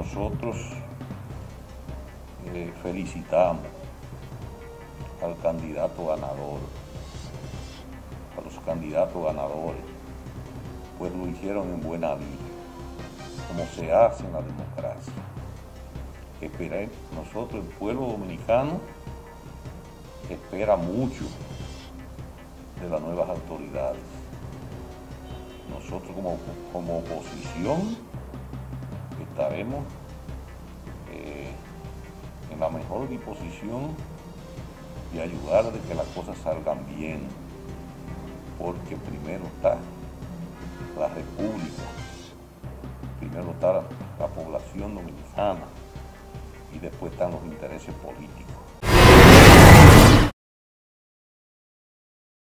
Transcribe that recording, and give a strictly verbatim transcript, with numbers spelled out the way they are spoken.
nosotros eh, felicitamos al candidato ganador, a los candidatos ganadores, pues lo hicieron en buena línea, como se hace en la democracia. Esperé, nosotros, el pueblo dominicano, espera mucho de las nuevas autoridades. Nosotros como, como oposición estaremos eh, en la mejor disposición de ayudar a que las cosas salgan bien, porque primero está la República, primero está la, la población dominicana y después están los intereses políticos.